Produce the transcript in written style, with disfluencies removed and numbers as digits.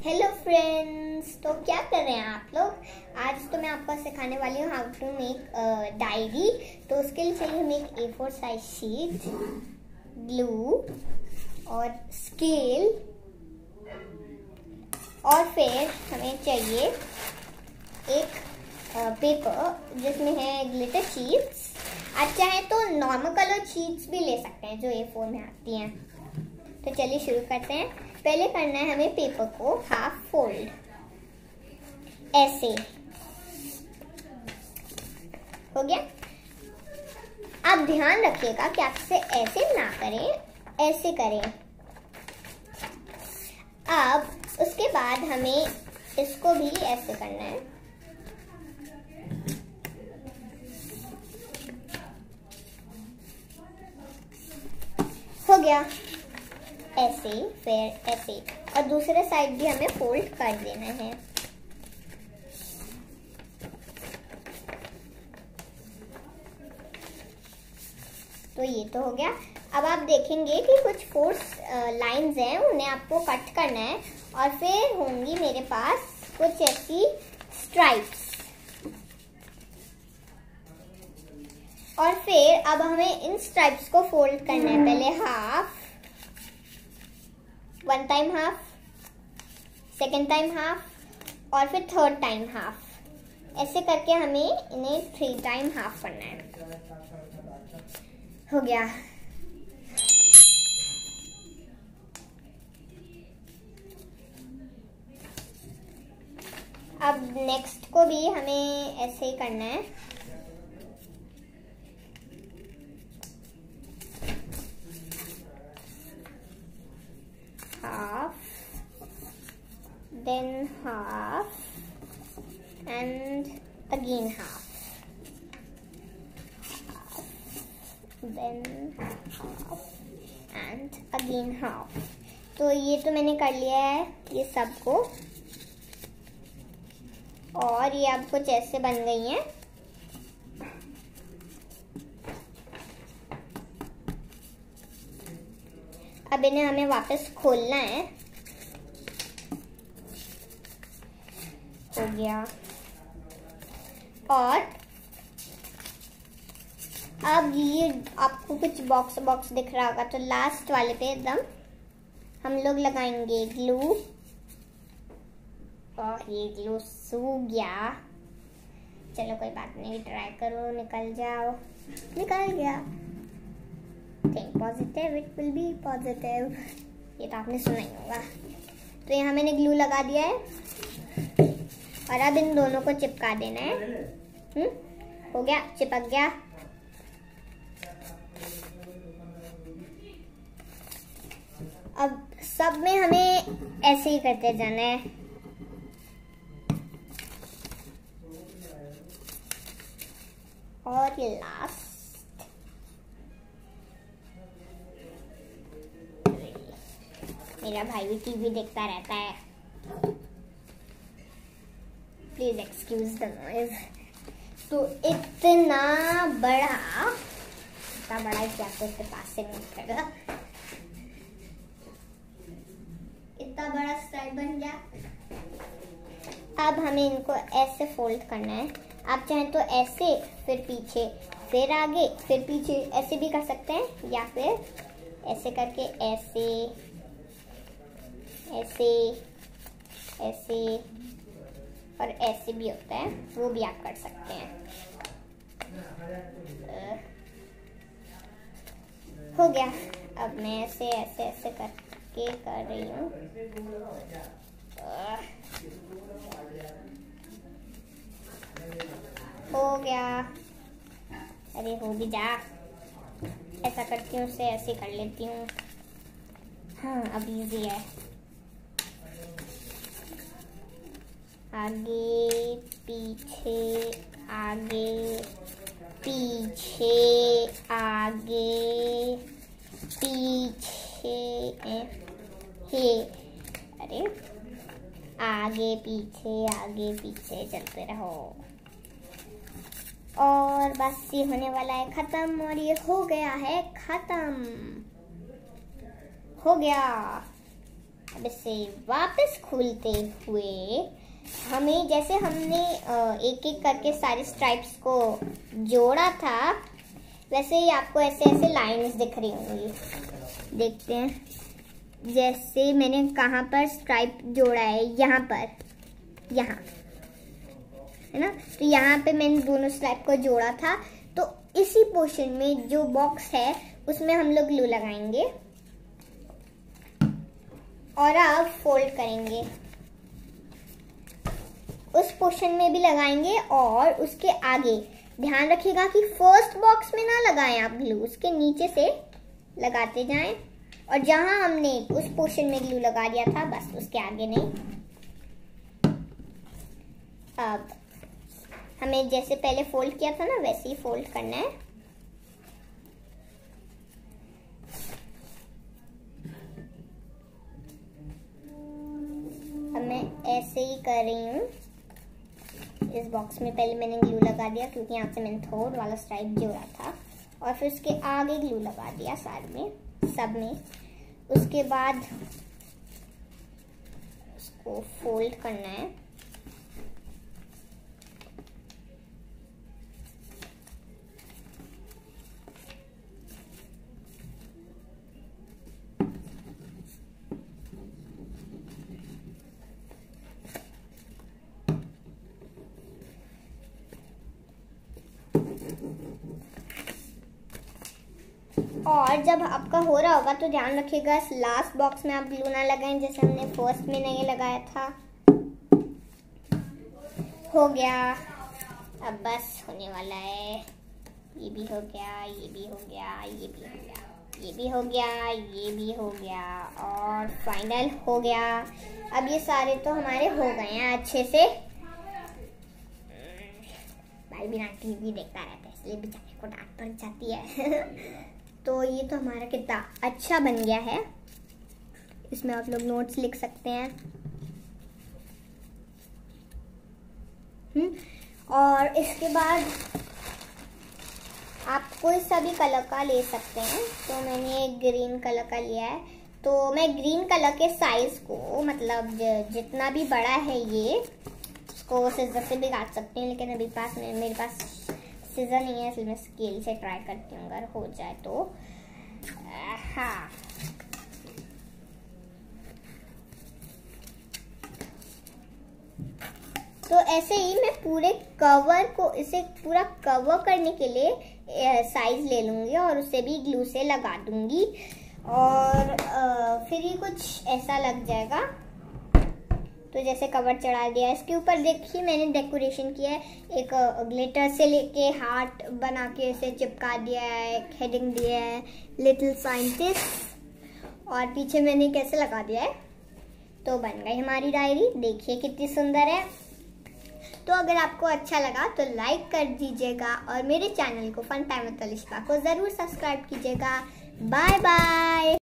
Hello friends, तो क्या कर रहे हैं आप लोग। आज तो मैं आपको सिखाने वाली हूँ हाउ टू मेक डायरी। तो उसके लिए चाहिए हमें एक A4 साइज शीट, ग्लू और स्केल, और फिर हमें चाहिए एक पेपर जिसमें है ग्लिटर शीट्स। आप चाहे तो नॉर्मल कलर शीट्स भी ले सकते हैं जो A4 में आती हैं। तो चलिए शुरू करते हैं। पहले करना है हमें पेपर को हाफ फोल्ड, ऐसे हो गया। आप ध्यान रखिएगा कि आप इसे ऐसे ना करें, ऐसे करें। अब उसके बाद हमें इसको भी ऐसे करना है। हो गया ऐसे, फिर ऐसे, और दूसरे साइड भी हमें फोल्ड कर देना है। तो ये तो हो गया। अब आप देखेंगे कि कुछ 4 लाइंस हैं, उन्हें आपको कट करना है और फिर होंगी मेरे पास कुछ ऐसी स्ट्राइप्स। और फिर अब हमें इन स्ट्राइप्स को फोल्ड करना है। पहले half, 1 time half, second time half और फिर 3rd टाइम हाफ। ऐसे करके हमें इन्हें 3 टाइम हाफ करना है। हो गया। अब नेक्स्ट को भी हमें ऐसे ही करना है। Then half and again half, then half and again half। तो ये तो मैंने कर लिया है ये सबको, और ये अब कुछ ऐसे बन गई हैं। अब इन्हें हमें वापस खोलना है। हो गया। और अब ये आपको कुछ बॉक्स दिख रहा होगा, तो लास्ट वाले पे एकदम हम लोग लगाएंगे ग्लू। और ये ग्लू सूख गया। चलो कोई बात नहीं, ट्राई करो, निकल जाओ। निकल गया। Think positive, it will be positive. ये तो आपने सुना ही होगा। तो यहाँ मैंने ग्लू लगा दिया है और अब इन दोनों को चिपका देना है। हो गया, चिपक गया। अब सब में हमें ऐसे ही करते जाना है। और ये लास्ट, मेरा भाई भी टीवी देखता रहता है, प्लीज एक्सक्यूज द नॉइज। तो इतना बड़ा क्या तो इसके पास से नहीं उठेगा। इतना बड़ा स्टाइल बन गया। अब हमें इनको ऐसे फोल्ड करना है। आप चाहें तो ऐसे, फिर पीछे, फिर आगे, फिर पीछे, ऐसे भी कर सकते हैं, या फिर ऐसे करके ऐसे ऐसे ऐसे, और ऐसे भी होता है, वो भी आप कर सकते हैं। हो गया। अब मैं ऐसे ऐसे ऐसे करके कर रही हूँ। हो गया। अरे हो भी जा। ऐसा करती हूँ, से ऐसे कर लेती हूँ। हाँ, अब इजी है। आगे पीछे, आगे पीछे, आगे पीछे, हे, अरे आगे पीछे चलते रहो। और बस ये होने वाला है खत्म, और ये हो गया है खत्म। हो गया। अब इसे वापस खोलते हुए हमें जैसे हमने एक एक करके सारे स्ट्राइप्स को जोड़ा था वैसे ही आपको ऐसे ऐसे लाइंस दिख रही होंगी। देखते हैं जैसे मैंने कहाँ पर स्ट्राइप जोड़ा है, यहाँ पर, यहाँ है ना। तो यहाँ पे मैंने दोनों स्ट्राइप को जोड़ा था। तो इसी पोर्शन में जो बॉक्स है उसमें हम लोग ग्लू लगाएंगे और अब फोल्ड करेंगे। उस पोर्शन में भी लगाएंगे और उसके आगे ध्यान रखिएगा कि फर्स्ट बॉक्स में ना लगाएं आप ग्लू, उसके नीचे से लगाते जाएं और जहां हमने उस पोर्शन में ग्लू लगा दिया था बस उसके आगे नहीं। अब हमें जैसे पहले फोल्ड किया था ना वैसे ही फोल्ड करना है। अब मैं ऐसे ही कर रही हूँ। इस बॉक्स में पहले मैंने ग्लू लगा दिया क्योंकि यहाँ से मैंने थर्ड वाला स्ट्राइप जोड़ा था और फिर उसके आगे ग्लू लगा दिया साइड में, सब में। उसके बाद उसको फोल्ड करना है। और जब आपका हो रहा होगा तो ध्यान रखिएगा इस लास्ट बॉक्स में आप ग्लू ना लगाएं जैसे हमने फर्स्ट में नहीं लगाया था। हो गया, अब बस होने वाला है। ये भी हो गया, ये भी हो गया, ये भी हो गया, ये भी हो गया, ये भी हो गया और फाइनल हो गया। अब ये सारे तो हमारे हो गए हैं अच्छे से। भाई बिना टीवी देखता रहता है इसलिए बेचारे को डांट पड़ जाती है। तो ये तो हमारा कितना अच्छा बन गया है। इसमें आप लोग नोट्स लिख सकते हैं। और इसके बाद आप कोई सा भी कलर का ले सकते हैं। तो मैंने एक ग्रीन कलर का लिया है। तो मैं ग्रीन कलर के साइज को मतलब जितना भी बड़ा है ये उसको सिजर से भी काट सकते हैं, लेकिन अभी मेरे पास सीजर नहीं है इसलिए मैं स्केल से ट्राई करती हूँ, अगर हो जाए तो। हाँ, तो ऐसे ही मैं पूरे कवर को, इसे पूरा कवर करने के लिए साइज ले लूंगी और उसे भी ग्लू से लगा दूंगी और फिर ये कुछ ऐसा लग जाएगा। तो जैसे कवर चढ़ा दिया, इसके ऊपर देखिए मैंने डेकोरेशन किया है। एक ग्लिटर से लेके हार्ट बना के इसे चिपका दिया है, एक हेडिंग दिया है लिटिल साइंटिस्ट, और पीछे मैंने कैसे लगा दिया है। तो बन गई हमारी डायरी, देखिए कितनी सुंदर है। तो अगर आपको अच्छा लगा तो लाइक कर दीजिएगा और मेरे चैनल को फन टाइम विद तलिश्का को ज़रूर सब्सक्राइब कीजिएगा। Bye bye.